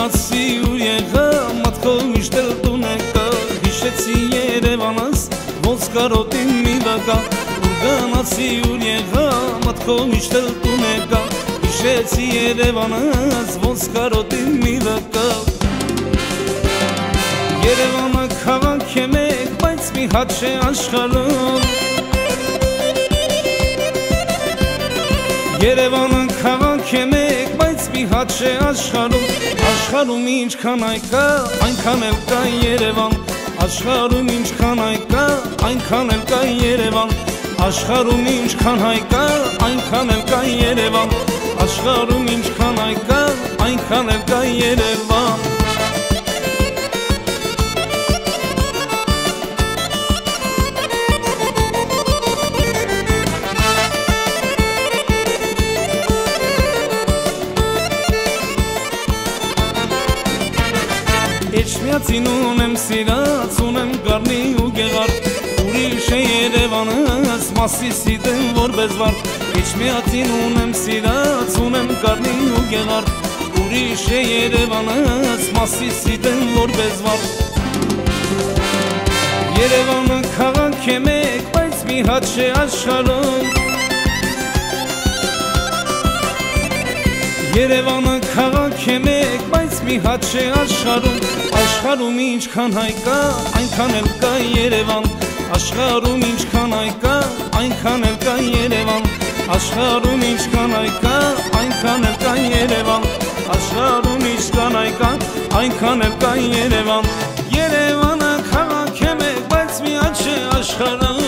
գնացի ուր եղա մտքով միշտ էլ տուն եկա հիշեցի Երևանս ոնց կարոտի մի վակա ուր գնացի ուր եղա մտքով միշտ էլ տուն եկա հիշեցի Երևանս ոնց կարոտի մի վակա Երևանը քաղաք է մեկ բայց մի հատ չէ աշխարհում Երևանը քաղաք է մեկ, բայց մի հատ չէ աշխարհում ինչքան այ կա, այնքան էլ կա Երևան Աշխարհում ինչքան այ կա, այնքան էլ կա Երևան Աշխարհում ինչքան այ կա, այնքան էլ կա Երևան Աշխարհում ինչքան այ կա, այնքան էլ կա Երևան Էջմիածին ունեմ սիրած, ունեմ գարնի ու գեղար Ուրիշ է Երևանս, Մասիսի դեմ որպես վար Էջմիածին ունեմ սիրած, ունեմ գարնի ու գեղար Ուրիշ է Երևանս, Մասիսի դեմ որպես վար Երևանը քաղաք է մեկ, բայց մի հատ չէ աշխարհում Երևանը քաղաք է մեկ, բայց մի հատ չէ աշխարհում ինչքան հայ կա, այնքան էլ կա Երևան Աշխարհում ինչքան այ կա, այնքան էլ կա Երևան Աշխարհում ինչքան այ կա, այնքան էլ կա Երևան Աշխարհում ինչքան այ կա, այնքան էլ կա Երևան Երևանը քաղաք է մեկ, բայց մի հատ չէ աշխարհում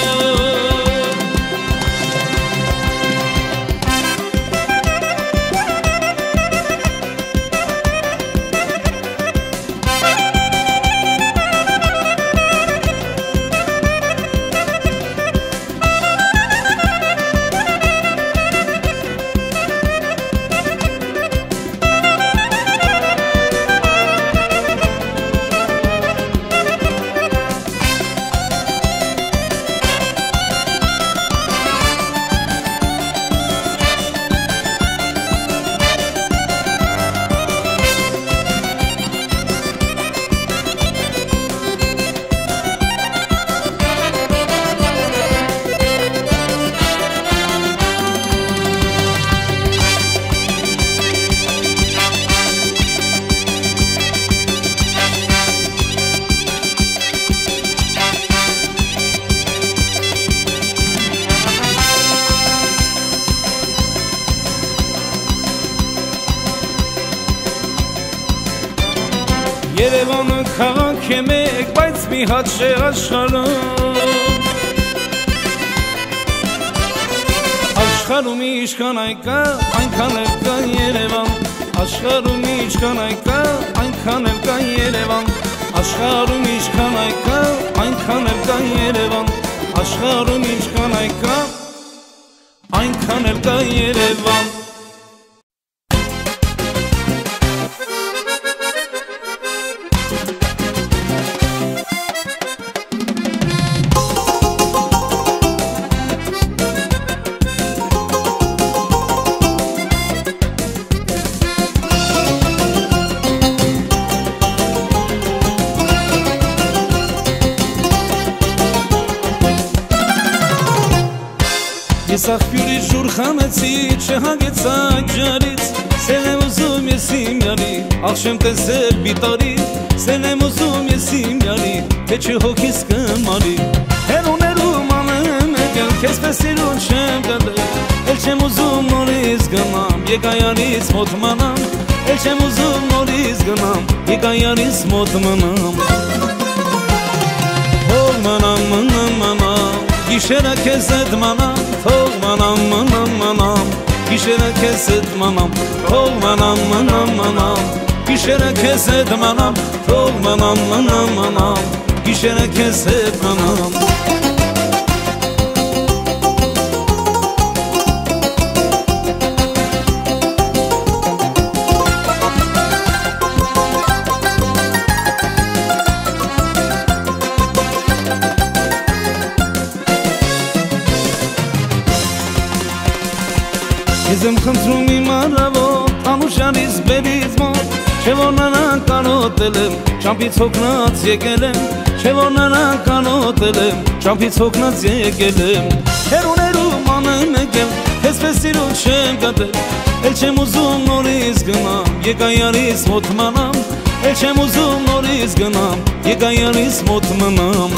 Երևանը քաղաք է մեկ, բայց մի հատ չէ աշխարհում Աշխարհում ինչքան այ կա, այնքան էլ կա Երևան Աշխարհում ինչքան այ կա, այնքան էլ կա Երևան Աշխարհում ինչքան այ կա, այնքան էլ կա Երևան Աշխարհում ինչքան այ կա, այնքան էլ կա Երևան Ես աղբյուրի ջուր խամեցի, չհագեցա ջարից Սեն եմ ուզում ես իմ յարի, աղշեմ տեսել բիտարի Սեն եմ ուզում ես իմ յարի, թե չէ հոգիս կմարի Հերուներում անեմ եկել, քեզ պես իրուն չեմ գտել Էլ չեմ ուզում նորից գնամ, եկա յարից մոտ մնամ Էլ չեմ ուզում նորից գնամ, եկա յարից մոտ մնամ Հող մնամ, մնամ, մնամ Գիշերը քեզ հետ մանամ, թող մանամ, մանամ, մանամ Գիշերը քեզ հետ մանամ, թող մանամ, մանամ, մանամ Գիշերը քեզ հետ մանամ, թող մանամ, մանամ, մանամ Գիշերը քեզ հետ մանամ Ես եմ խնդրում իմ առավոտ, անուշանից բերից մոտ Չէ որ նրան կանոտել եմ, ճամփից հոգնած եկել եմ, Չէ որ նրան կանոտել եմ, ճամփից հոգնած եկել եմ, Հերուներում անեմ եկել, քեզպես սիրուն չեմ գտել, Էլ չեմ ուզում նորից գնամ, եկա յարից մոտ մնամ, Էլ չեմ ուզում նորից գնամ, եկա յարից մոտ մնամ,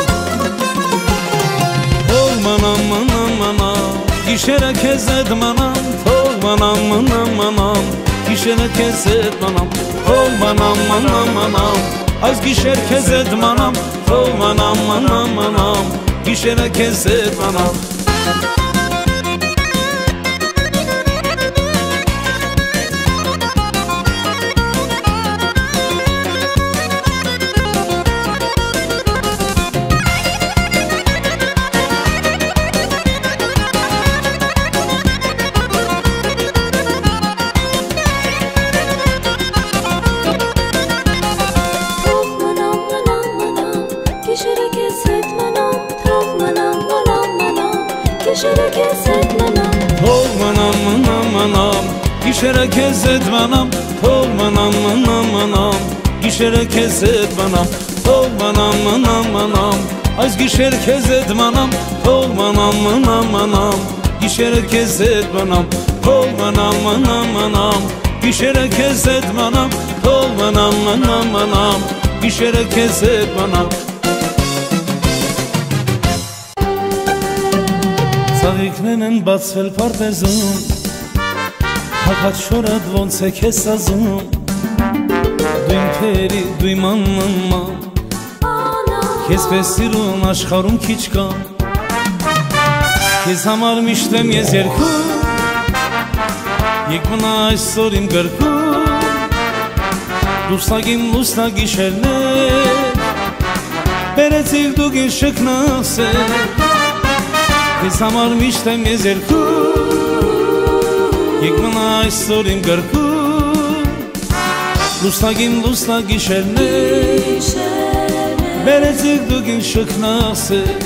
Թող մնամ, մնամ, մնամ, գիշերը քեզ հետ մնամ, Թող մնամ, մնամ, մնամ, գիշերը քեզ հետ մնամ, Թող մնամ, մնամ, մնամ, այս գիշեր քեզ հետ մնամ, Թող մնամ, մնամ, մնամ, գիշերը քեզ հետ մնամ, Գիշերը քեզ հետ մնամ, թող մնամ, մնամ, մնամ, գիշերը քեզ հետ մնամ, թող մնամ, մնամ, մնամ, այս գիշեր քեզ հետ մնամ, թող մնամ, մնամ, մնամ, գիշերը քեզ հետ մնամ, թող մնամ, մնամ, մնամ, գիշերը քեզ հետ մնամ, թող մնամ, մնամ, մնամ, գիշերը քեզ հետ մնամ, Ծաղիկներն են բացվել պարտեզում Հակած շորդ ոնց է քեզ սազում Դու իմ թերի, դու իմ աննման Քեզ պես սիրուն աշխարում քիչ կա Քեզ համար միշտ եմ ես երգում Եկ մնա այսօր իմ գրքում Դուրսակ իմ լուսնակ գիշերներ Բերեցիք դուք ինձ շքնասեր Քեզ համար միշտ եմ ես երգում Եկ մնա այսօր իմ գրքում Լուսնակ իմ լուսնակ գիշերներ Բերեցիք դուք ինձ շքնասեր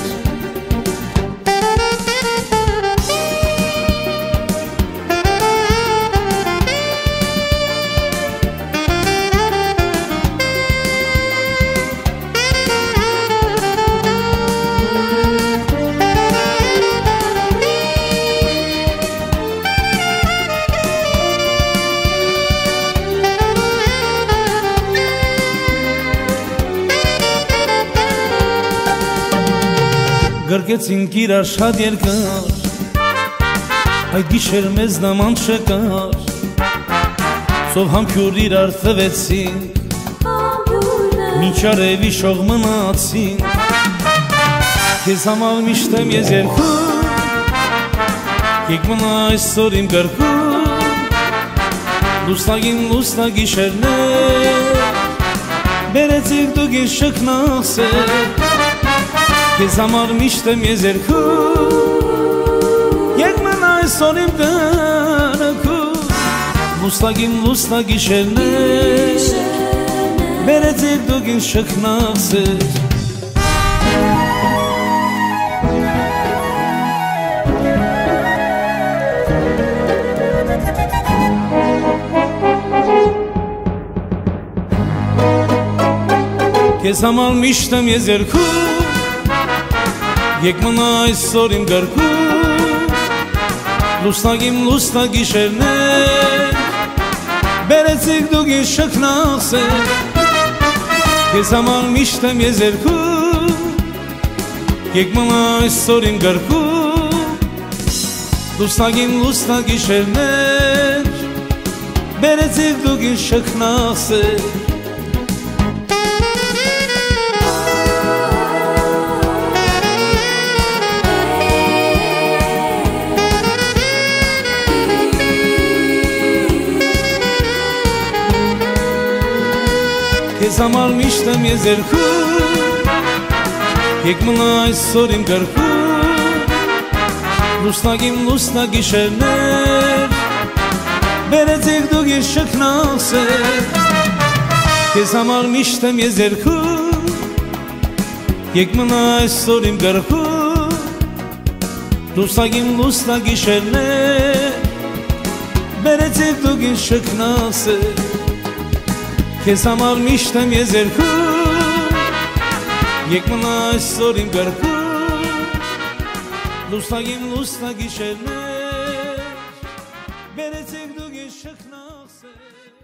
Գրկեցինք իրար շատ երկար Այդ գիշեր մեզ նման չկար Սով համբյուր իրար տվեցինք Մինչ արևի շող մնացինք Քեզ համար միշտ եմ ես երգում Եկ մնա այսօր իմ գրքում Լուսնակ իմ լուսնակ գիշերներ Բերեցիք դուք ինձ շքնասեր Քեզ համար միշտ եմ ես երգում Եկ մնա այսօր իմ կնքում Լուսնակ իմ լուսնակ գիշերներ Բերեցիք դուք ինձ շքնասեր Քեզ համար միշտ եմ ես երգում Եկ մնա այսօր իմ գրքում Լուսնակ իմ լուսնակ գիշերներ Բերեցիք դուք ինձ շքնասեր Քեզ համար միշտ եմ ես երգում Եկ մնա այսօր իմ գրքում Լուսնակ իմ լուսնակ գիշերներ Բերեցիք դուք ինձ շքնասեր Քեզ համար միշտ եմ ես երգում Եկ մնա այսօր իմ գրքում Լուսնակ իմ լուսնակ գիշերներ Բերեցիք դուք ինձ շքնասեր Քեզ համար միշտ եմ ես երգում Եկ մնա այսօր իմ գրքում Լուսնակ իմ լուսնակ գիշերներ Բերեցիք դուք ինձ շքնասեր քեզ համար միշտ եմ ես երգում, եկ մնա այսօր իմ կրքում, լուսնագին լուսնա գիշերներ, բերեցեք դուք ես շքնախսեր։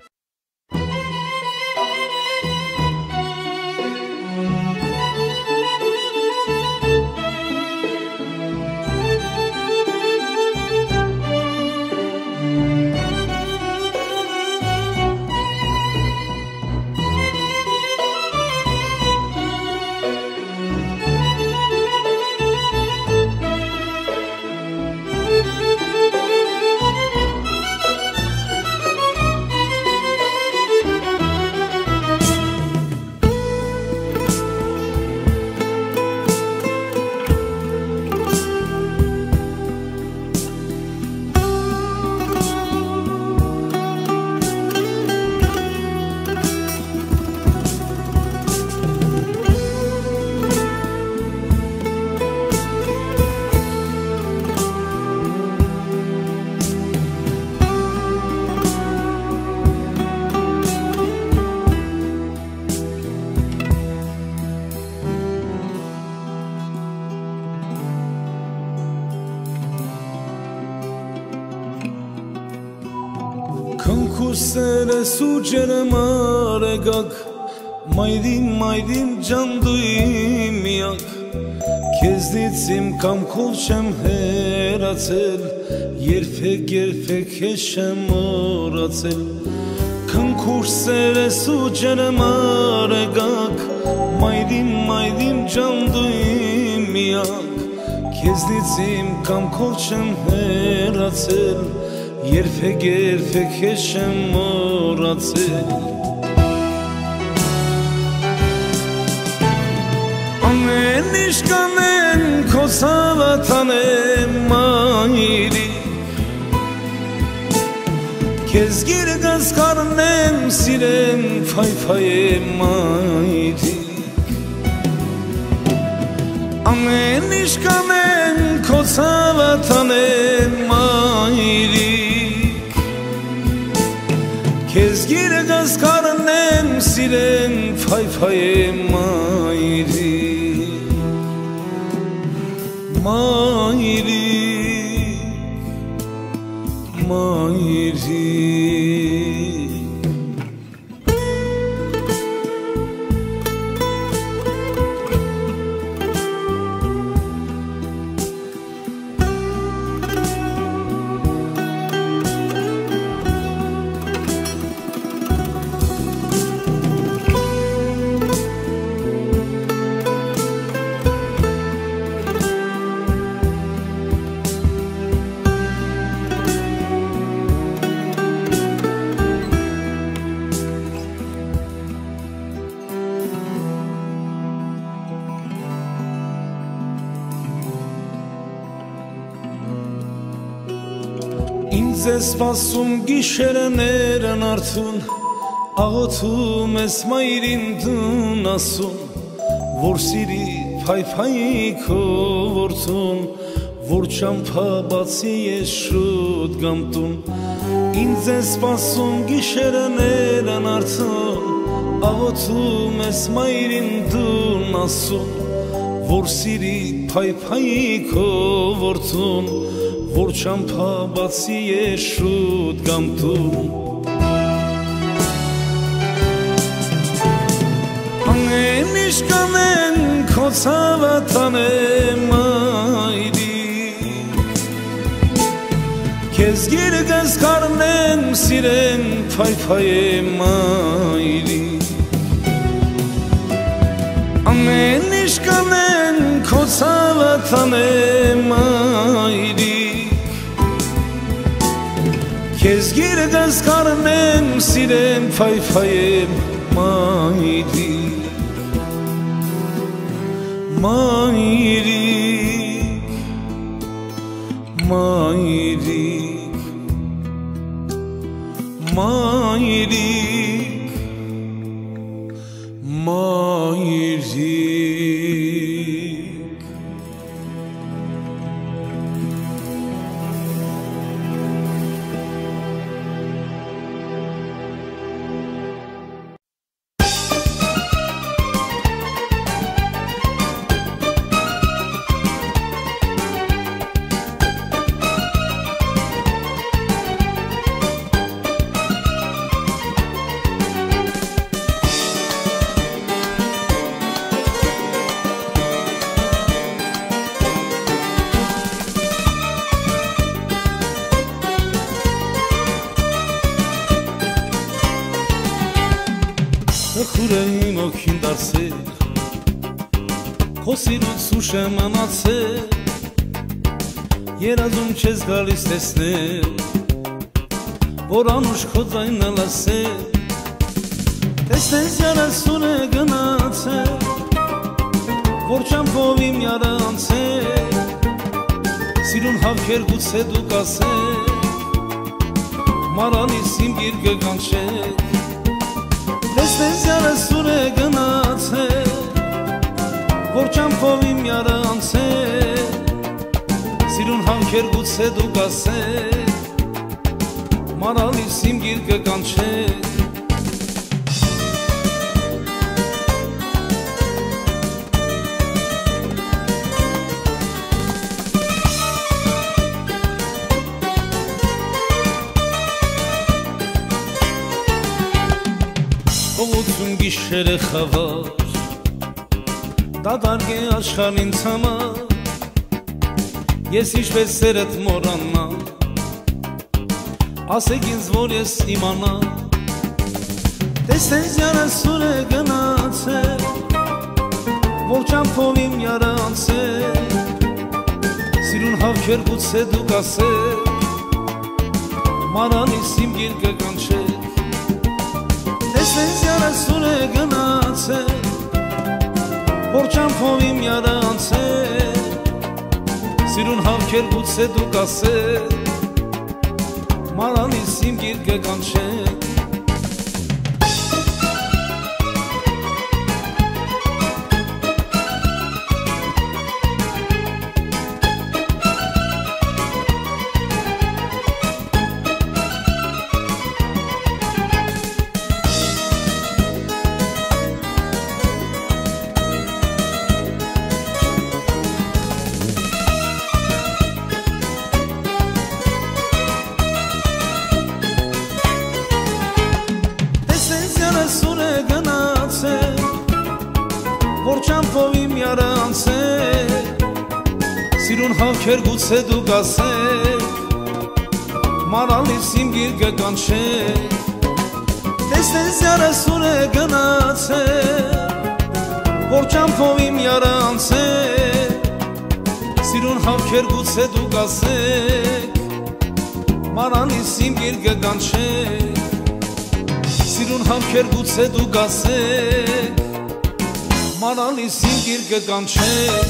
Քնքուսերս ու ջերմարեգակ, մայրին ջան դու իմ միակ, քեզնից իմ կամքով չեմ հեռացել, երբեք քեզ չեմ մոռացել։ Քնքուսերս ու ջերմարեգակ, մայրին ջան դու իմ միակ, քեզնից իմ կամքով չեմ հեռացել, երբեք քեզ չեմ մոռացել։ Ամեն ինչ կանեմ քո ցավաթանեմ մայրիկ, քեզ գիրգս կարնեմ սիրեմ փայփայեմ մայրիկ։ Ամեն ինչ կանեմ քո ցավաթանեմ մայրիկ, քեզ գիրգս կարնեմ սիրեմ փայփայեմ մայրիկ, մայրիկ։ Ինձ է սպասում գիշերներն արթուն, աղոթում ես մայրին դուն ասում, որ սիրի փայփայի քո որդուն, որ ճամփա բացի ես շուտ գամ տուն։ Ինձ է սպասում գիշերներն արթուն, աղոթում ես մայրին դուն ասում, որ սիրի փայփայի քո որդուն, որ ճամփա բացի ես շուտ գամ տուն։ Ամեն ինչ կանեմ քո ցավաթանեմ մայրիկ, քեզ գիրգս կարնեմ սիրեմ փայփայեմ մայրիկ։ Ամեն ինչ կանեմ քո ցավաթանեմ մայրիկ, քեզ գիրգս կարնեմ սիրեմ փայփայեմ մայրիկ, մայրիկ, մայրիկ, մայրիկ, մայրիկ։ Տխուր է իմ օքին դարսել, քո սիրուց ուշ եմ անացել, երազում չես գալիս տեսնել, որ անուշ քո ձայնը լսել, տեսնես երեսուն է գնացել, որ ճամփով իմ յարը անցել, սիրուն հավքեր գուցե դու կասել, մարալիս իմ գիրկը կանչել, տեսնես երեսուն է գնացել, որ ճամփով իմ յարը անցել, սիրուն հավքեր գուցե դու կասել, մարալիս իմ գիրկը կանչել, Փողոցում գիշեր է խավար, դատարկ է աշխարհն ինձ համար, ես ինչպես սերդ մոռանամ, ասեք ինձ, որ ես իմանամ, տեսնես երեսուն է գնացել, որ ճամփով իմ յարը անցել, սիրուն հավքեր գուցե դու կասել, մարալիս իմ գիրկը կանչել, տեսնես երեսուն է գնացել, որ ճամփով իմ յարը անցել, սիրուն հավքեր գուցե դու կասել, մարալիս իմ գիրկը կանչել, երեսուն է գնացել, որ ճամփով իմ յարը անցել, սիրուն հավքեր գուցե դու կասել, մարալիս իմ գիրկը կանչել, տեսնես երեսուն է գնացել, որ ճամփով իմ յարը անցել, սիրուն հավքեր գուցե դու կասեք, մարալիս իմ գիրկը կանչել, Սիրուն հավքեր գուցե դու կասեք, մարալիս իմ գիրկը կանչել,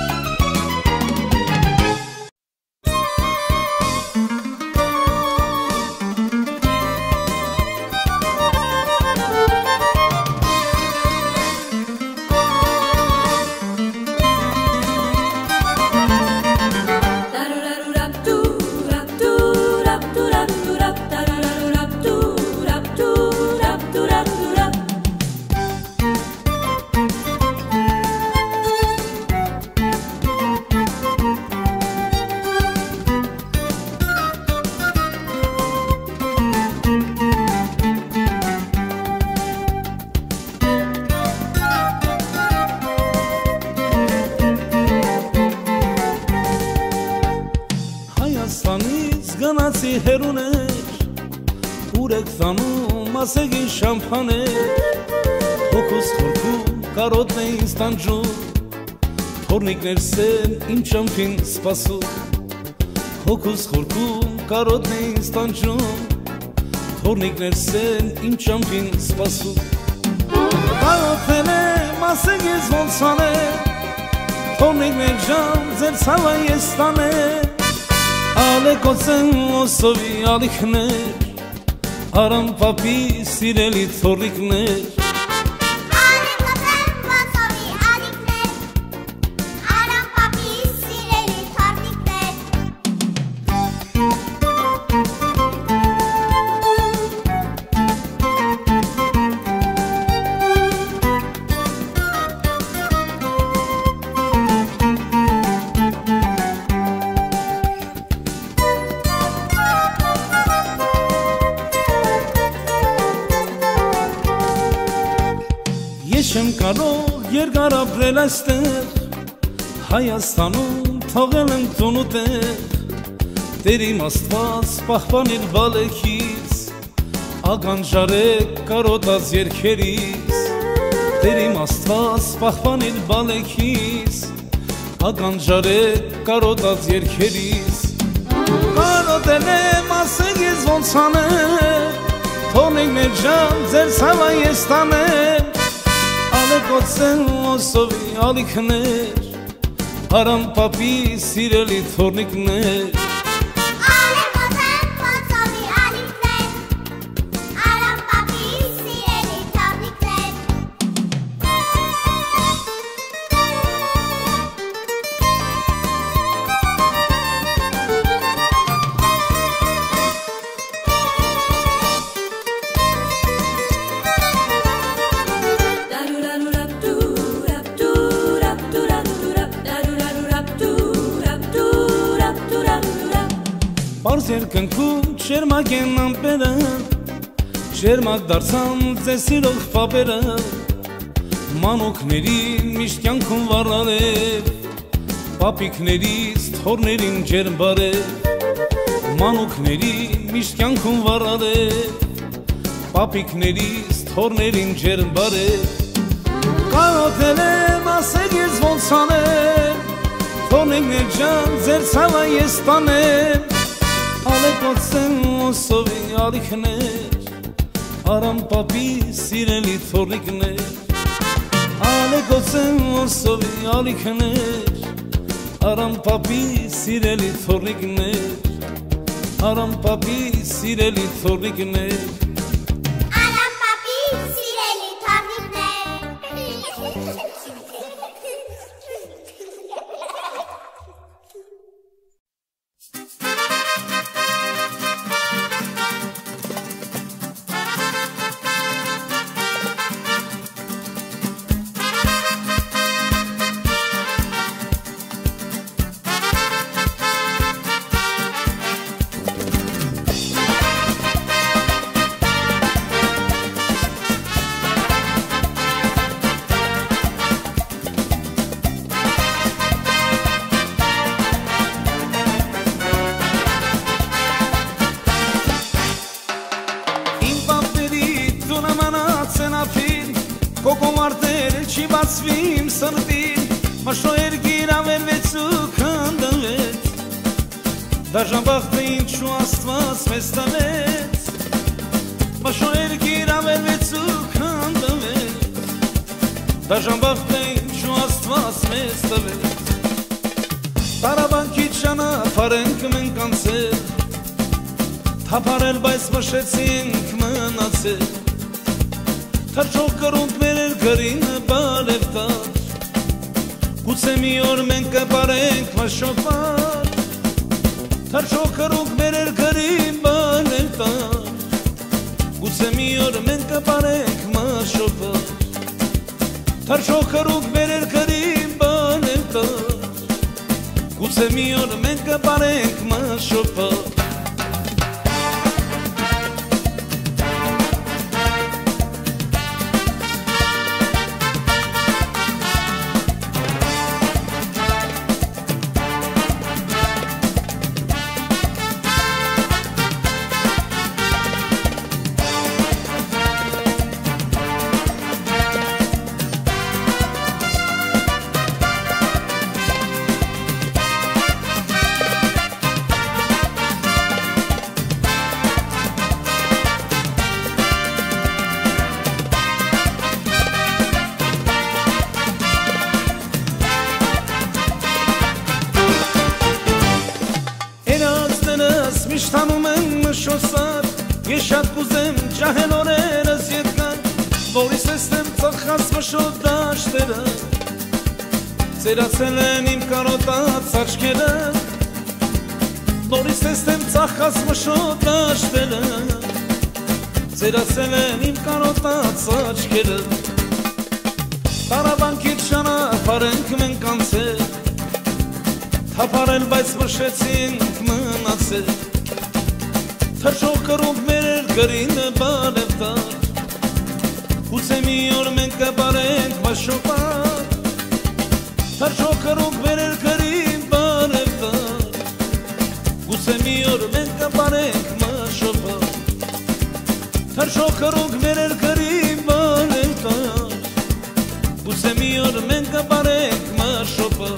Հայաստանից գնացի հեռուներ, ուր եք տանում ասեք ինձ շամփաներ, հոգուս խորքում կարոտն է ինձ տանջում, թորնիկներ սեն իմ ճամփին սպասում, հոգուս խորքում կարոտն է ինձ տանջում, թորնիկներ սեն իմ ճամփին սպասում, կարոտել եմ ասեք ես ոնց անեմ, թորնիկներ ջան ձեր ցավը ես տանեմ, Ալեկոցեն ոսովի ալիքներ, Արամ պապի սիրելի թորիկներ, Ալեկոցեն ոսովի ալիքներ, Արամ պապի սիրելի թորիկներ, Ես չեմ կարող երկար ապրել այստեղ, Հայաստանում թողել եմ տուն ու տեղ, Տեր իմ Աստված պահպանիր բալեքից, ականջարեք կարոտած երգերից, Բերիմ Աստված պահպանիր բալեքիս, ականջարեք կարոտած երգերիս։ Կարոտել եմ ասեք ես ոնց անեմ, թողնենք մեր ջան ձեր ցավը ես տանեմ։ Ալեկոծեն ոսովի ալիքներ, Արամ պապի սիրելի թորնիկներ։ Պարզ երկնքում չերմակ են ամպերը, չերմակ դարձան ձեզ սիրող պապերը, մանոկների միշտ կյանքում վառալև, պապիկներից թորներին ջերմ բարև, մանոկների միշտ կյանքում վառալև, պապիկներից թորներին ջերմ բարև։ Կարոտել եմ ասեք ես ոնց անեմ, թողնենք մեր ջան ձեր ցավը ես տանեմ։ Ալեկոծեն ոսովի ալիքներ, Արամ պապի սիրելի թորնիկներ։ Ալեկոծեն ոսովի ալիքներ, Արամ պապի սիրելի թորնիկներ, Արամ պապի սիրելի թորնիկներ։ Արամ պապի սիրելի թորնիկներ։ Կոկոմարտերը չի բացվիմ սրտին, մաշոեր գիրավերվեց ու քանդվեց, դաժան բախտը ինչու Աստված մեզ տվեց, մաշոեր գիրավերվեց ու քանդվեց, դաժան բախտը ինչու Աստված մեզ տվեց։ Տարաբանքի ճանապարհ ենք մենք անցել, թափարել բայց մշեցինք մնացել, թրջող կռունդ մեր գրին բալև տար, գուցե մի օր մենք կպարենք մաշոպար, թրջող կռունդ մեր գրին բալև տար, գուցե մի օր մենք կպարենք մաշոպար, թրջող կռունդ մեր գրին բալև տար, գուցե մի օր մենք կպարենք մաշոպար։ Միշտանում եմ մշոսար, ես շատ կուզեմ ջահել օրերս ետքան, որիս էստեմ ծխած մշոտ դաշտերը, ծերացել են իմ կարոտած աչքերը, որիս էստեմ ծխած մշոտ դաշտերը, ծերացել են իմ կարոտած աչքերը։ Տարաբանքից ճանապարհ ենք մենք անցել, թափարել բայց մշեցինք մնացել, թրջող կռունդ մեր գրին բալև տար, գուցե մի օր մենք կպարենք մաշոպար, թրջող կռունդ մեր գրին բալև տար, գուցե մի օր մենք կպարենք մաշոպար, թրջող կռունդ մեր գրին բալև տար, Գուցե մի օր մենք կբարենք մշոպը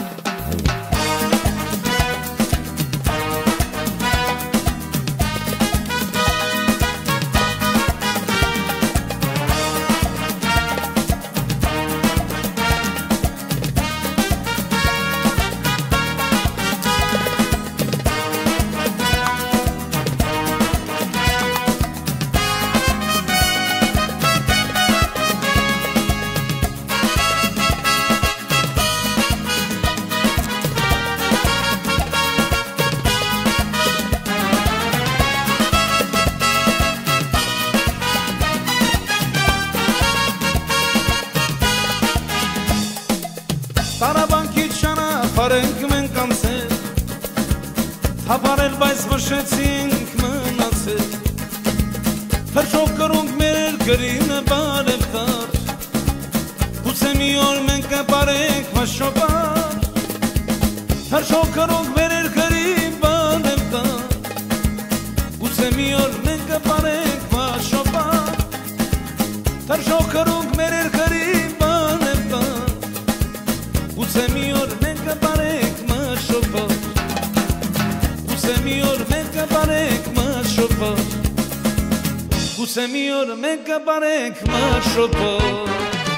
Տարաբանքից շանապարենք մենք անցել Թապարել բայց վշեցինք մնացել Թրջով կրունք մեր գրինը բարև դար Գուցե մի օր մենք կպարենք մաշոպար Թրջով կրունք մեր գրին բարև դար Գուցե մի օր մենք կպարենք մաշոպար Թրջով կրունք մեր գրին բարև դար Գուցե մի օր մենք կպարենք մշոպար Գուցե մի օր մենք կպարենք մշոպար Գուցե մի օր մենք կպարենք մշոպար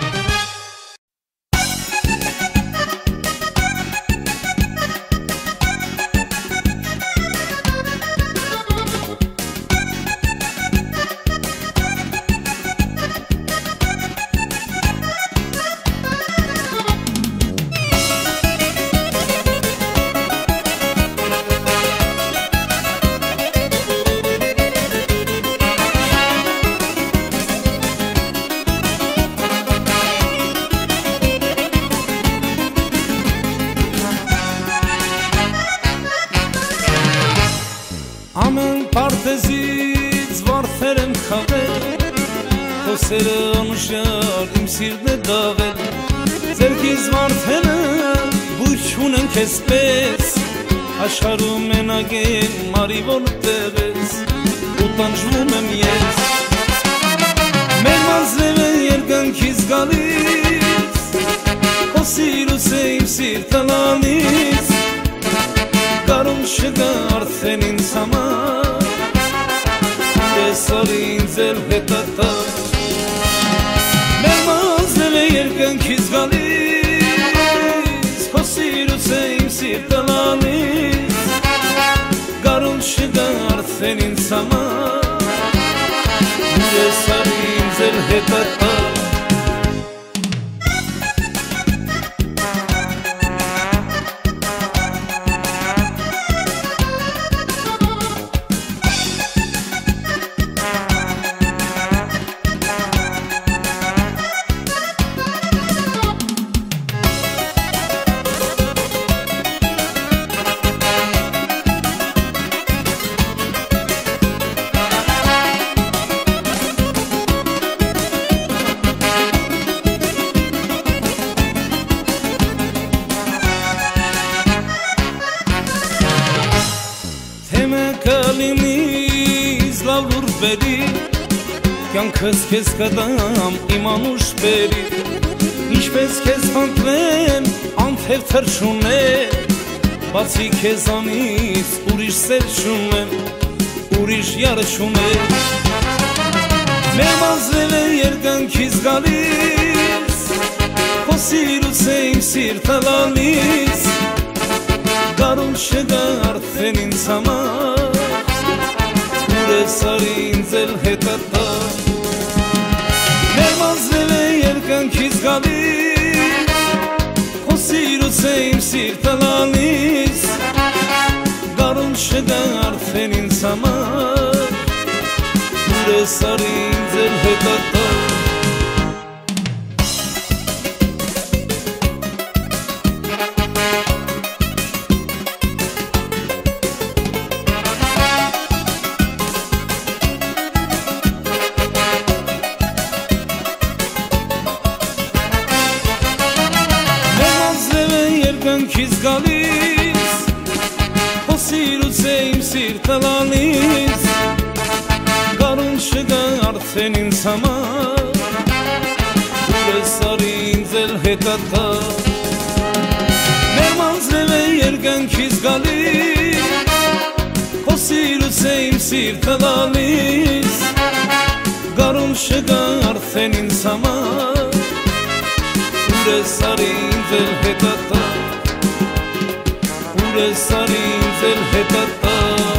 Ամեն պարտեզից վարդեր եմ խաղել Խոսերը անուշյալ իմ սիրտն է դաղել Ձերքից վարդերը բույր չունեն քեզ պես Աշխարհում մենակ եմ մարիվոլ տեղես Ու տանջվում եմ ես Մեր մազրև է երկանքից գալիս Քո սիրուց է իմ սիրտը լալիս Կարում չկա արդեն ինձ համար Ես արի ինձ էլ հետատար Մեր մազրև է երկանքից գալիս Քո սիրուց է իմ սիրտը լալիս Կարում չկա արդեն ինձ համար Ես արի ինձ էլ հետատար Կլինիս լավ լուր բերի Կյանքս քեզ կդամ իմ անուշ բերի Ինչպես քեզ խնդրեմ անթև թրջուներ Բացի քեզանից ուրիշ սեր չունեմ Ուրիշ յար չունեմ Մեր մազրև է երկանքից գալիս Քո սիրուց է իմ սիրտը լալիս Կարում չկա արդեն ինձ համար Ես արի ինձ էլ հետատար Մեր մազրև է երկանքից գալիս Քո սիրուց է իմ սիրտը լալիս Կարում չկա արդեն ինձ համար Ես արի ինձ էլ հետատար Քեզ գալիս Քո սիրուց է իմ սիրտը լալիս Կարուն չկա արդեն ինձ համար Ես արի ինձ հետատա Մեր մանձրև է երգանքից գալիս Քո սիրուց է իմ սիրտը լալիս Գարուն շգա արդեն ինձ համար Ուր ես արի ինձ էլ հետատա Ուր ես արի ինձ էլ հետատա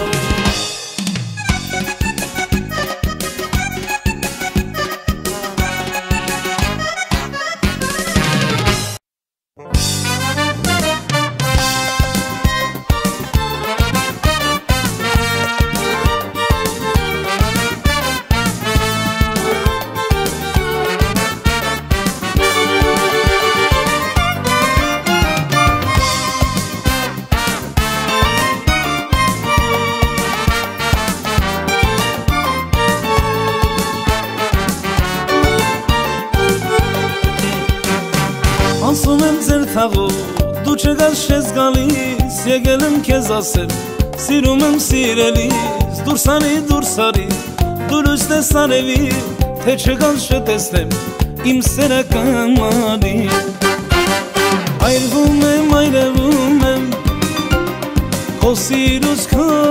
Ասում եմ ձեր թաղով, դու չգաս չես գալիս Եկել եմ քեզ ասել, սիրում եմ սիրելիս Դուրս արի, դու լույս ես արևի Թե չգաս չտեսնեմ իմ սերական մանի Այրվում եմ, քո սիրուց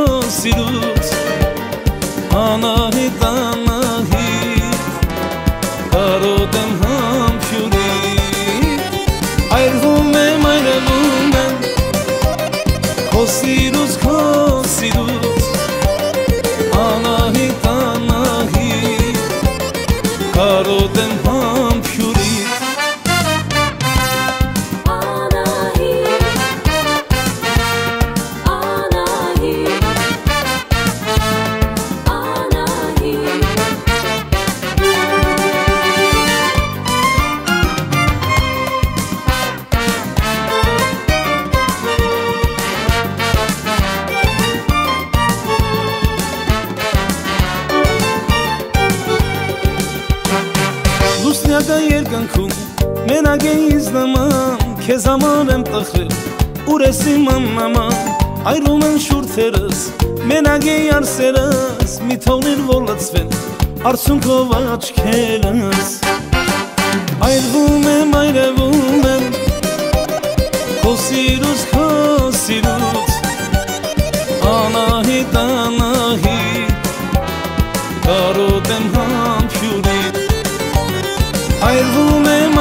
Անահիտ, կարոտ եմ համբյուրի Այրվում եմ, քո սիրուց Անահիտ, կարոտ եմ համբյուրի Լուսնյակա երգանքում մենակ է ինձ նման Քեզ համար եմ տխրել ուր ես իմ աննաման Այրում են շուրթերս մենակ է արսերս Մի թողնիր որ լծվեն արցունքով աչքերս Այրվում եմ, քո սիրուց Անահիտ, կարոտ եմ համբյուրի Այրվում եմ,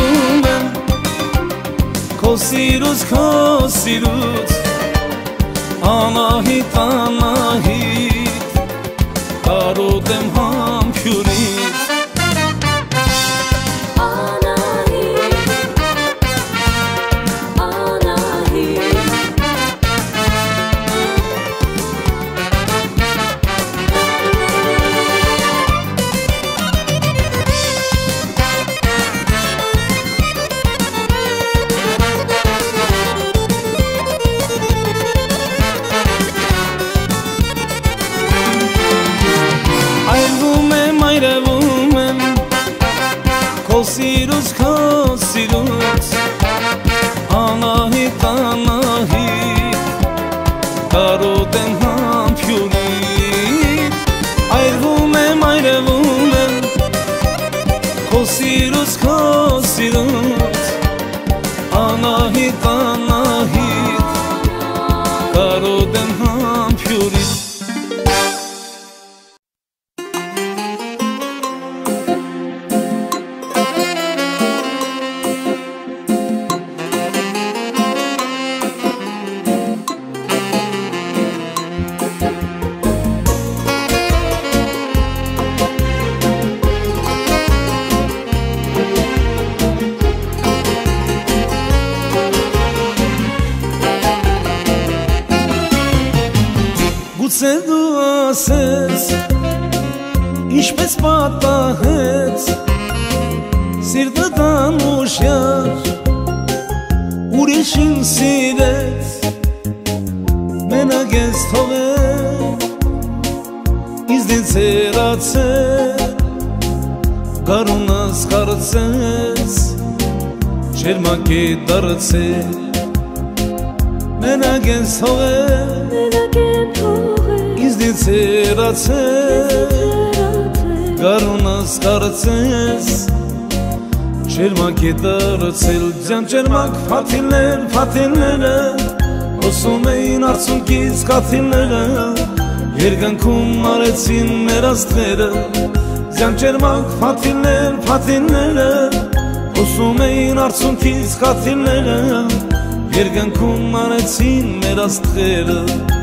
քո սիրուց Անահիտ, կարոտ եմ համբյուրի Քո սիրուց Անահիտ, կարոտ եմ համբյուրի Այրվում եմ, քո սիրուց Անահիտ, կարոտ եմ համբյուրի Գուցե դու ասես ինչպես պատահեց Սիրտը տանուշյար ուրիշին սիրեց Մենակ ես թողել ինձնից հեռացել Գարունս կարծես շերմակ է դարձել Մենակ ես թողել ինձնից հեռացել Գարունս կարծես Ջերմակ է դարձել ձյան ջերմակ փաթիլները Հոսում էին արցունքից կաթիլները Երկնքում արեցին մեր աստղերը Ձյան ջերմակ փաթիլները Հոսում էին արցունքից կաթիլները Երկնքում արեցին մեր աստղերը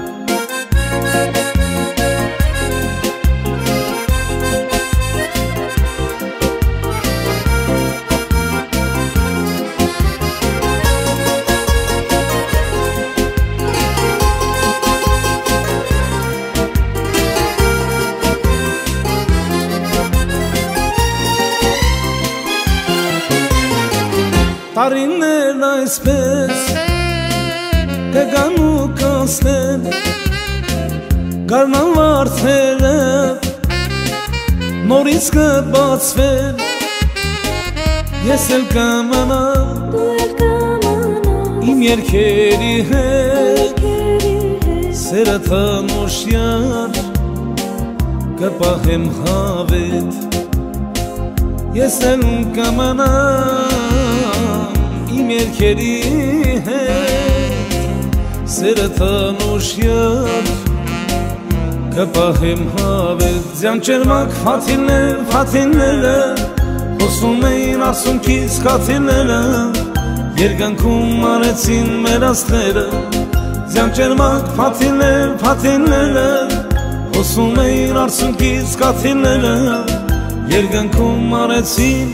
Տարիներն այսպես կգան ու կանցնեն Գարնան վարդերը նորից կբացվեն Ես էլ կմնամ իմ երգերի հետ Սերը թանուշյալ կպահեմ հավետ Ես էլ կմնամ իմ երգերի հետ Սերը թանուշյալ կպահեմ հավետ Ձյան ջերմակ փաթիլները Հոսում էին արցունքից կաթիլները Երկնքում արեցին մեր աստղերը Ձյան ջերմակ փաթիլները Հոսում էին արցունքից կաթիլները Երկնքում արեցին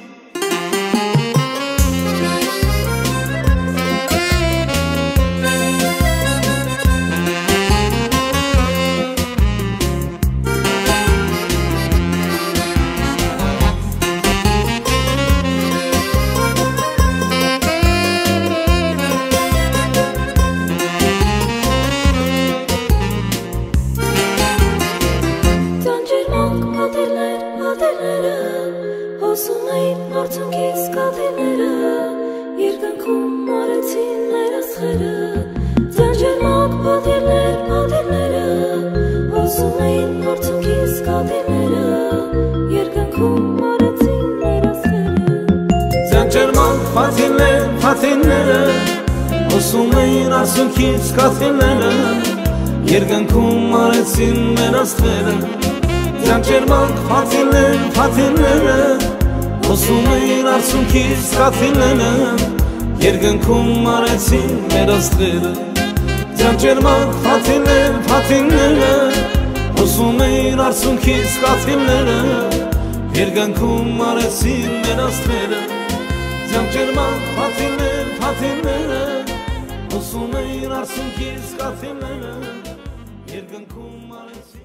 Փաթիլները Հոսում էին արցունքից կաթիլները Երկնքում արեցին մեր աստղերը Ձյան ջերմակ փաթիլները Հոսում էին արցունքից կաթիլները Երկնքում արեցին մեր աստղերը Ձյան ջերմակ փաթիլները Հոսում էին արցունքից կաթիլները Երկնքում արեցին մեր աստղերը Ձյան ջերմակ փաթիլները Հոսում էին արցունքից կաթիլները Երկնքում արեցին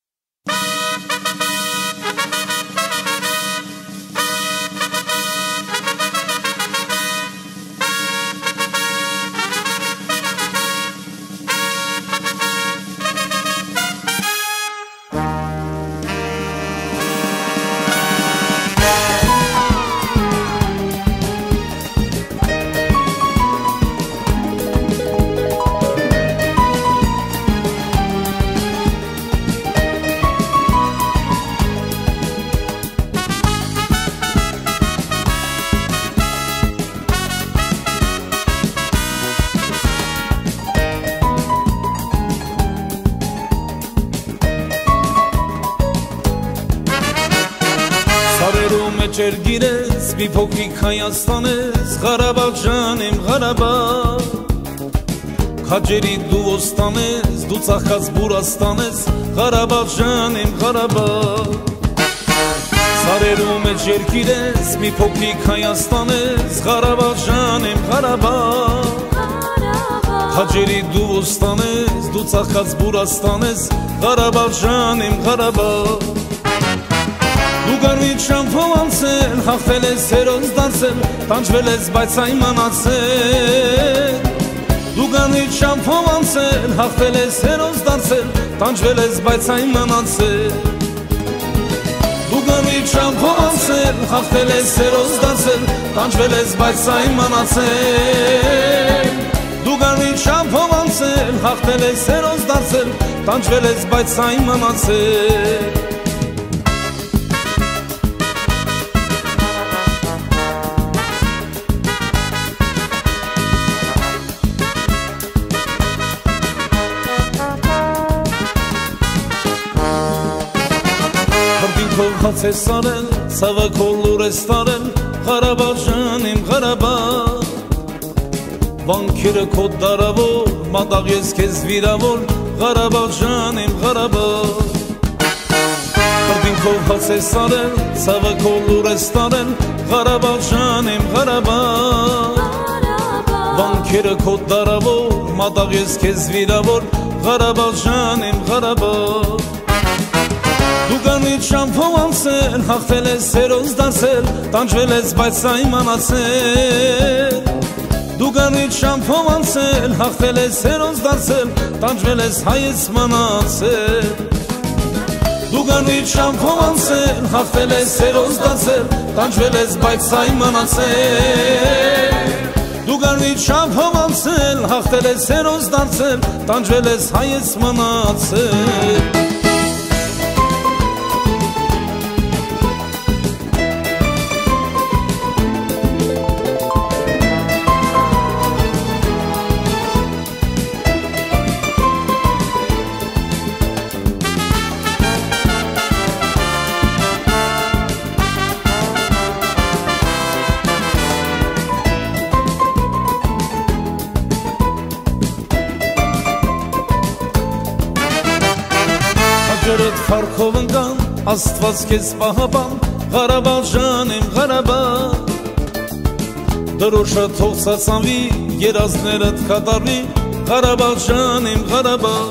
Ջերգիրես, մի փոքրիկ Հայաստանես, Ղարաբաղ ջանեմ Ղարաբաղ Քաջերի դու ոստանես, դու ծաղկած Բուրաստանես, Ղարաբաղ ջանեմ Ղարաբաղ Սարերու մեջ ջերգիրես, մի փոքրիկ Հայաստանես, Ղարաբաղ ջանեմ Ղարաբաղ Քաջերի դու ոստանես, դու ծաղկած Բուրաստանես, Ղարաբաղ ջանեմ Ղարաբաղ Դու գարվիտ շամփով անցել, հաղթել ես հերոս դարձել, տանջվել ես բայց այմանացել Դու գարվիտ շամփով անցել, հաղթել ես հերոս դարձել, տանջվել ես բայց այմանացել Դու գարվիտ շամփով անցել, հաղթել ես հերոս դարձել, տանջվել ես բայց այմանացել Դու գարվիտ շամփով անցել, հաղթել ես հերոս դարձել, տանջվել ես բայց այմանացել Օրդինքով հաց ես արել, ցավը քո լուր ես տարել, Ղարաբաղ ջան իմ Ղարաբաղ Վանքերը քո դարավոր, մատաղ ես քեզ վիրավոր, Ղարաբաղ ջան իմ Ղարաբաղ Օրդինքով հաց ես արել, ցավը քո լուր ես տարել, Ղարաբաղ ջան իմ Ղարաբաղ Վանքերը քո դարավոր, մատաղ ես քեզ վիրավոր, Ղարաբաղ ջան իմ Ղարաբաղ Դու գանից շամփով անցել, հաղթել ես հերոս դարձել, տանջվել ես բայց իմանացել Դու գանից շամփով անցել, հաղթել ես հերոս դարձել, տանջվել ես հայից մնացել Դու գանից շամփով անցել, հաղթել ես հերոս դարձել, տանջվել ես բայց իմանացել Դու գանից շամփով անցել, հաղթել ես հերոս դարձել, տանջվել ես հայից մնացել Ջրդ խարքով ընկան, աստված քեզ պահապան, Ղարաբաղ ջան իմ Ղարաբաղ Դրոշը թող սացանվի, երազներդ կատարվի, Ղարաբաղ ջան իմ Ղարաբաղ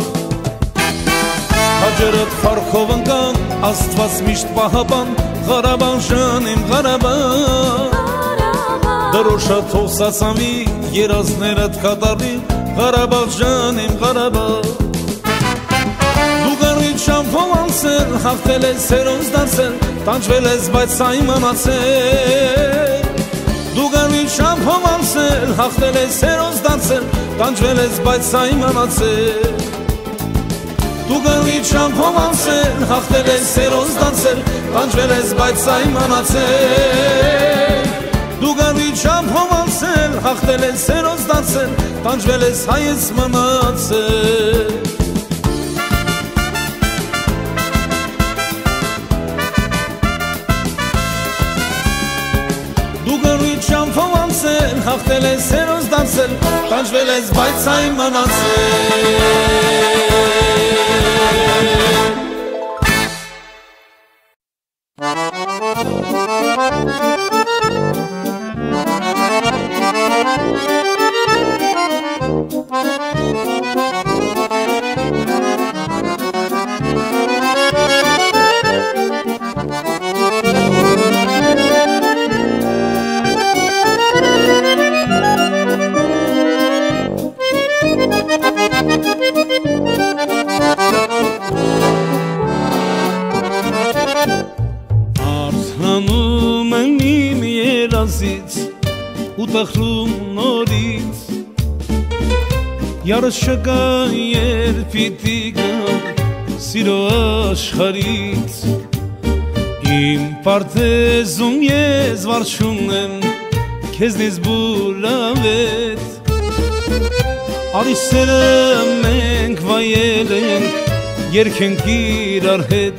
Ջրդ խարքով ընկան, աստված միշտ պահապան, Ղարաբաղ ջան իմ Ղարաբաղ Դրոշը թող սացանվի, երազներդ կատարվի, Ղարաբաղ ջան իմ Ղարաբաղ Շամփով անցել, հաղթել ես հերոս դարձել, տանջվել ես բայց իմանացել Դու գանից շամփով անցել, հաղթել ես հերոս դարձել, տանջվել ես բայց իմանացել Դու գանից շամփով անցել, հաղթել ես հերոս դարձել, տանջվել ես բայց իմանացել Դու գանից շամփով անցել, հաղթել ես հերոս դարձել, տանջվել ես հայից մնացել Շամփով անցել, հաղթել ես հերոս դարձել, տանջվել ես բայց Արթնանում եմ իմ երազից ու տխրում նորից Յարս չկա երբ պիտի գամ սիրո աշխարից Իմ պարտեզում ես վարչում եմ քեզնից բուրավետ Արի սերը մենք վայել ենք երգենք իրար հետ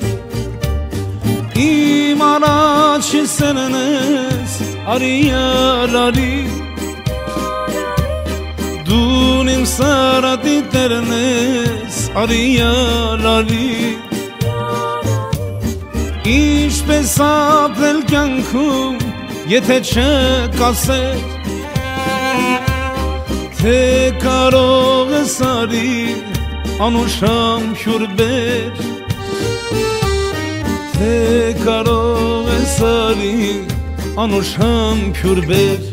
Իմ առաջին սերն ես արի յար արի Դուն իմ սարատի տերն ես արի յար արի Ինչպես ապրել կյանքում եթե չկասեր Թե կարող ես արի անուշամ փյուր բեր Թե կարող ես արի անուշամ փյուր բեր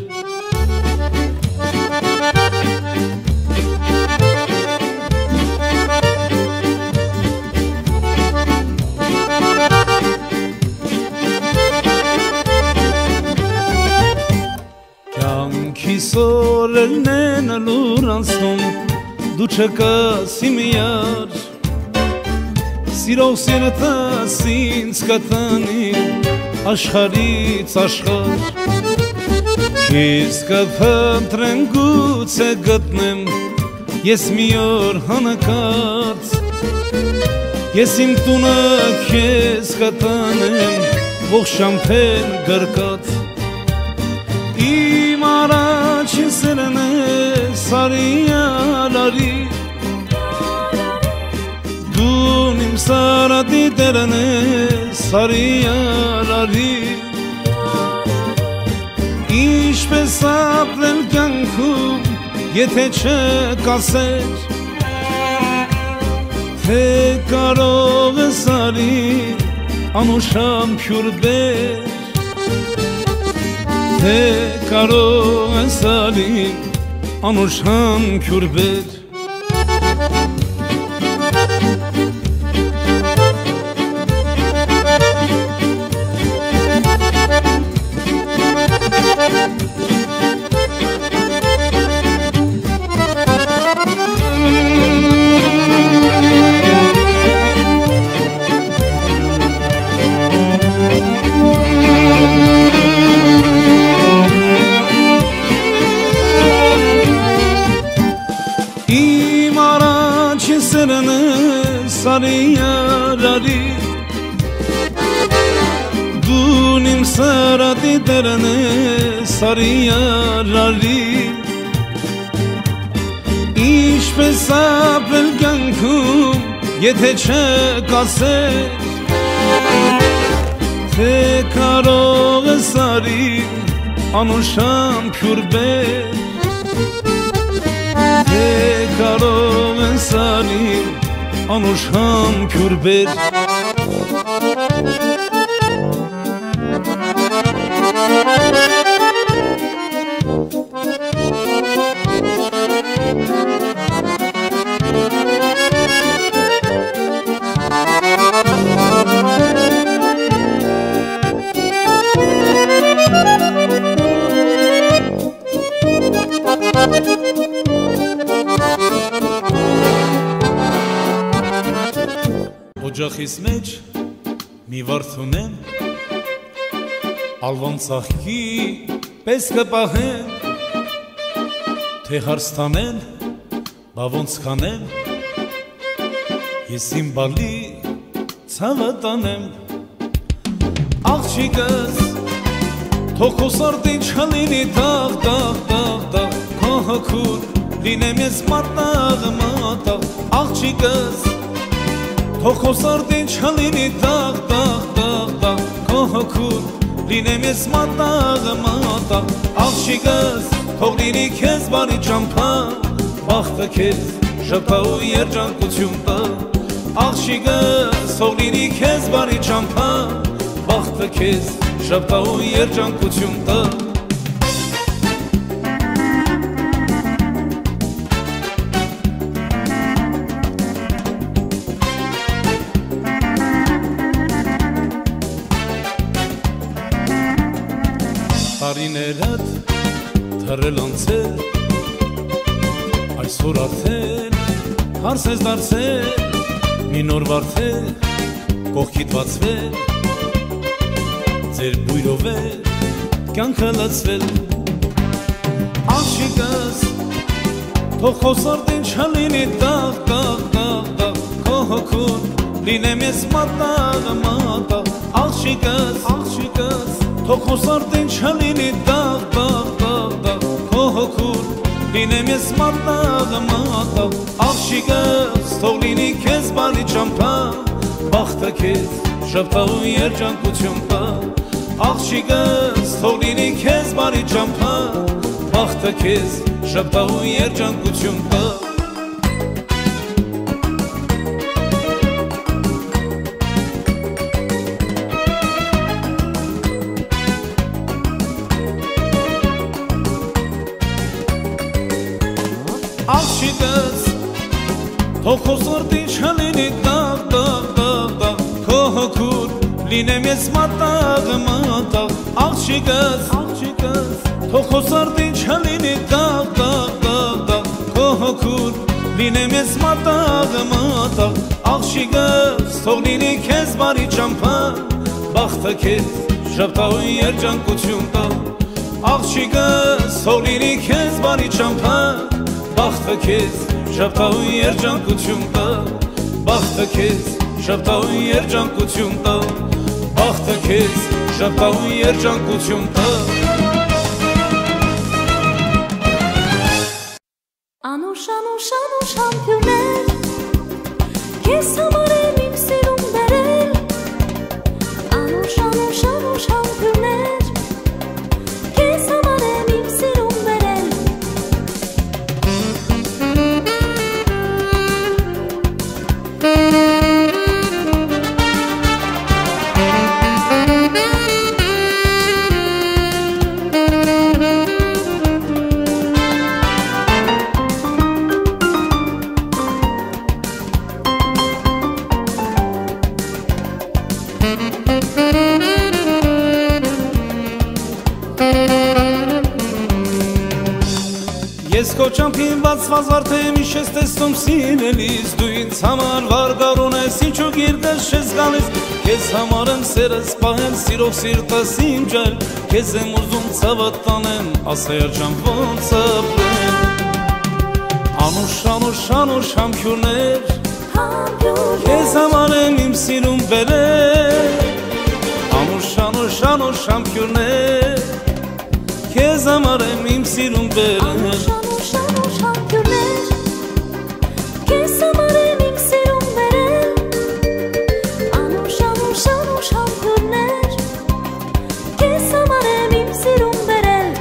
Կյանքիս օրերն են լուր անցնում դու չկաս իմ յար Սիրով սիրտս ինձ կտանի աշխարից աշխար Քեզ կփնտրեմ գուցե գտնեմ ես մի օր հանկարծ Ես իմ տունը քեզ կտանեմ ողջ շամփեն գրկած Իմ առաջին սերն ես արիալարի Դուն իմ սարատի տերն ես արիալարի Ինչպես ապրել կյանքում եթե չկասեր Թե կարող ես արի անուշամ փյուրբեր Թե կարող ես արի անուշամ փյուրբեր Sarıyarari Dunim sarati terane sarıyarari İşpes apel gankum yete çekaser Te karo sari anuşam pürbe Te karo sari anuşam kürber Օջախիս մեջ մի վարդունեմ Ալվան ծաղկի պես կպահեմ Թե հարստանեմ, բա ոնց կանեմ Ես իմ բալի ցավը տանեմ Աղջիկս թող քո սարդին չլինի տաղ, տաղ, տաղ, տաղ Քո հոգուր լինեմ ես մատաղ, մատաղ Աղջիկս Թող քո սարդին չլինի տաղ, տաղ, տաղ, տաղ Քո հոգուր լինեմ ես մատաղ, մատաղ Աղջիկս թող լինի քեզ բարի ճամփա Բախտը քեզ շփա ու երջանկություն տա Աղջիկս թող լինի քեզ բարի ճամփա Բախտը քեզ շփա ու երջանկություն տա Տարիներդ թռել անցել Այսօր արդեն հարս ես դարձել Մի նոր վարդել կողքիդ բացվել Ձեր բույրով է կյանքը լցվել Աղջիկս թող քո սարդին չլինի տաղ, տաղ, տաղ, տաղ Քո հոգուր լինեմ ես մատաղ, մատաղ Աղջիկս, աղջիկս Թող քո սարդին չլինի տաղ, տաղ, տաղ, տաղ Քո հոգուր լինեմ ես մատաղ, մատաղ Աղջիկս թող լինի քեզ բարի ճամփա Բախտը քեզ շփա ու երջանկություն տա Աղջիկս թող լինի քեզ բարի ճամփա Բախտը քեզ շփա ու երջանկություն տա Աղջիկս թող քո սարդին չլինի տաղ, տաղ, տաղ, տաղ Քո հոգուր լինեմ ես մատաղ, մատաղ Աղջիկս, աղջիկս թող քո սարդին չլինի տաղ, տաղ, տաղ, տաղ Քո հոգուր լինեմ ես մատաղ, մատաղ Աղջիկս թող լինի քեզ բարի ճամփա Բախտը քեզ շփա ու երջանկություն տա Աղջիկս թող լինի քեզ բարի ճամփա Բախտը քեզ շփա ու երջանկություն տա Բախտը քեզ Շապտաու երջանկություն տա Բախտը քեզ շապտաու երջանկություն տա Անուշ, անուշ, անուշ համբյուներ Քեզ համար եմ իմ սիրուն բերել Անուշ, անուշ, անուշ համբյուներ Քեզ համար եմ իմ սիրուն բերել Ես քո ճամփին բացված վարդեմ իշես տեսնում սիրելիս Դու ինձ համար վարգարուն ես ինչու գիրկես չես գալիս Քեզ համար եմ սերս պահել սիրով սիրտս իմ ջել Քեզ եմ ուզում ցավդ տանեմ ասա երջան ոնց ապրեմ Անուշ, անուշ, անուշ համբյուրներ Քեզ համար եմ իմ սիրուն բերել Անուշ, անուշ, անուշ համբյուրներ Քեզ համար եմ իմ սիրուն բերել Անուշ, անուշ, անուշ համբյուրներ Քեզ համար եմ իմ սիրուն բերել Անուշ, անուշ, անուշ համբյուրներ Քեզ համար եմ իմ սիրուն բերել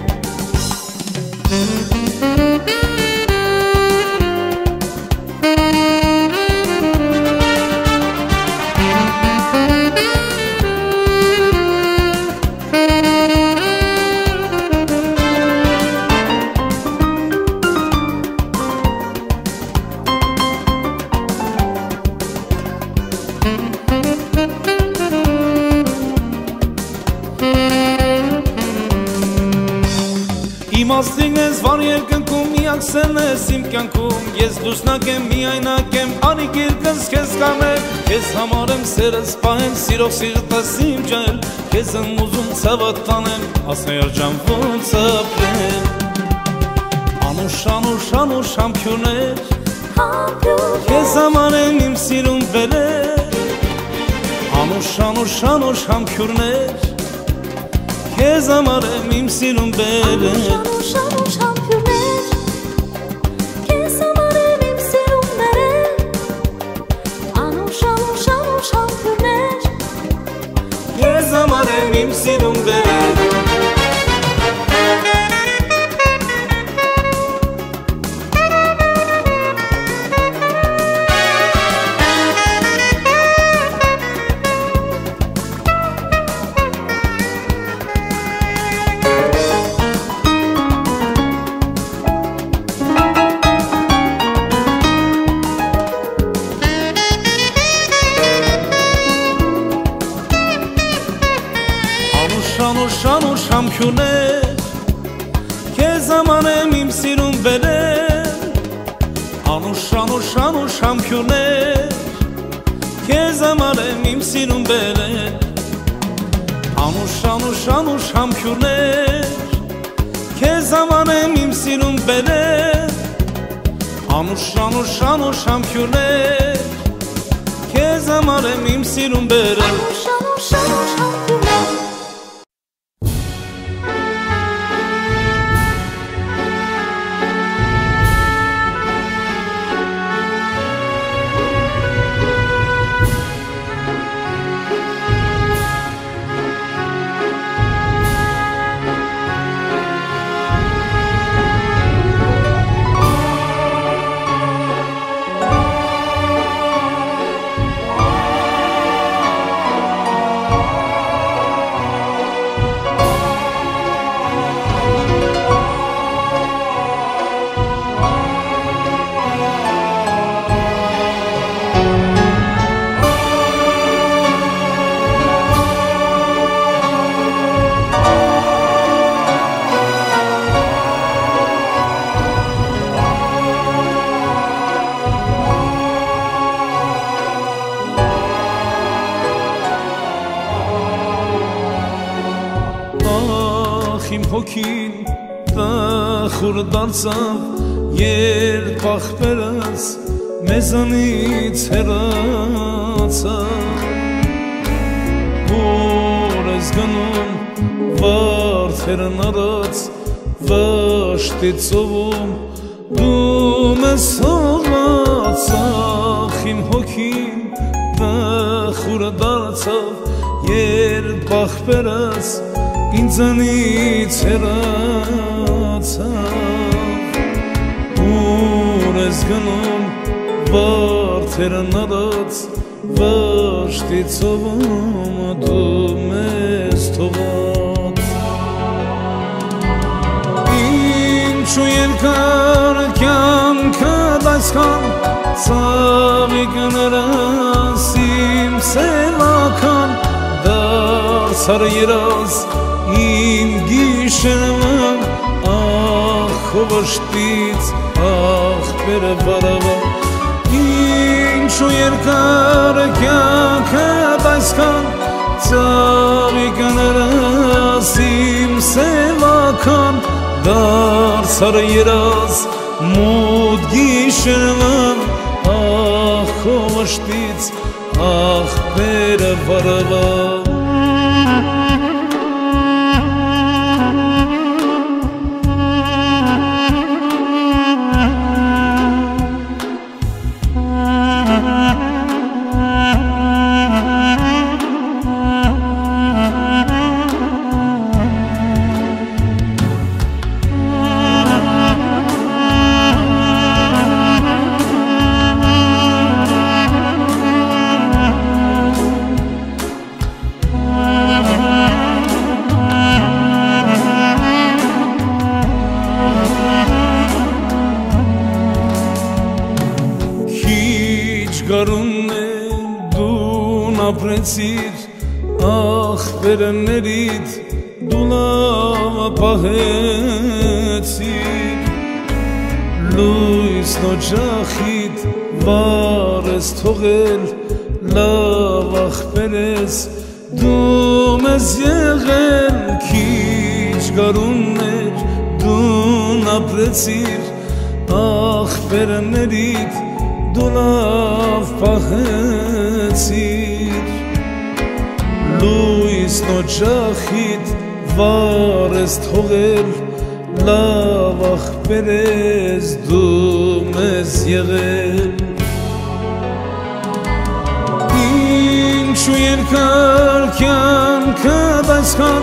Իմաստին ես վար երկնքում միակ սեն ես իմ կյանքում Ես լուսնակ եմ, միայնակ եմ, արի գիրկս քեզ կանեմ Քեզ համար եմ սերս պահել, սիրով սիրտս իմ ջել Քեզ եմ ուզում ցավդ տանեմ, ասա երջան ոնց ապրեմ Անուշ, անուշ, անուշ համբյուրներ Քեզ համար եմ իմ սիրուն բերել Անուշ, անուշ, անուշ համբյուրներ Քեզ համար եմ իմ սիրուն բերել Անուշ, անուշ համբյուրներ Քեզ համար եմ իմ սիրուն բերել Անուշ, անուշ, անուշ համբյուրներ Քեզ համար եմ իմ սիրուն բերել Անուշ, անուշ համբյուրներ Քեզ համար եմ իմ սիրուն բերել Անուշ, անուշ, անուշ համբյուրներ Քեզ համար եմ իմ սիրուն բերել Անուշ, անուշ, անուշ համբյուրներ Քեզ համար եմ իմ սիրուն բերել Անուշ, անուշ, անուշ համբյուրներ Քեզ համար եմ իմ սիրուն բերել Անուշ, անուշ, անուշ համբյուրներ իմ հոգին տխուր դարձավ երբ ախպերս մեզանից հեռացավ դարձավ Որ ես գնում վարդերն առած վաշտի ծովում Դու մեզ հողացախ իմ հոգին վախուրը դարձավ Երբ բախվերս ինձանից հեռացավ Ուր ես գնում վարդերն առած վաշտի ծովում Դու մեզ թողած Ինչու երկար կյանքդ այսքան Ծաղիկներս իմ սևական Դարձար երազ իմ գիշերվա Ախ հովաշտից ախպերը վարավա Ինչու երկար կյանքդ այսքան Ծաղիկներս իմ սևական Դարձար երազ մոտ գիշերվա Ախ հովաշտից ախպերը վարավա Գարուններ դուն ապրեցիր ախպերներիդ դու լավ պահեցիր լույսն օջախիդ վար ես թողել լավ ախպեր ես դու մեզ եղել քիչ գարուններ դուն ապրեցիր ախպերներիդ Դու լավ պահեցիր լույսն օջախիդ վար ես թողել լավ ախպեր ես դու մեզ եղել Ինչու երկար կյանքդ այսքան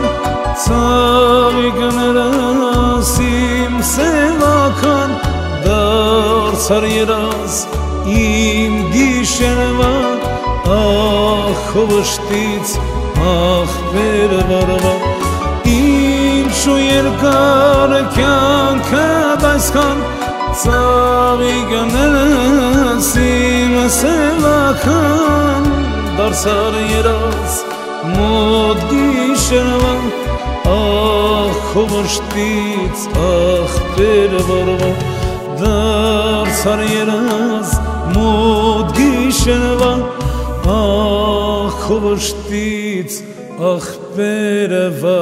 ծաղիկներս իմ սևական Դարձար երազ իմ գիշերվա ախ հովաշտից ախպերը վարավա Ինչու երկար կյանքդ այսքան ծաղիկներս իմ սևական Դարձար երազ մոտ գիշերվա ախ հովաշտից ախպերը վարավա Դարձար երազ մոտ գիշերվա ախ հովաշտից ախպերը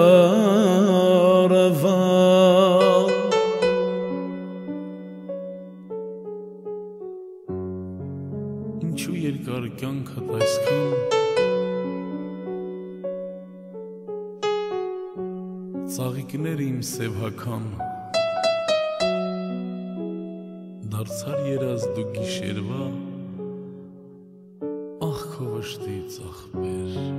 վարավա Ինչու երկար կյանքդ այսքան ծաղիկներ իմ սևական Դարձար երազ դու գիշերվա ախ հովաշտից ախպեր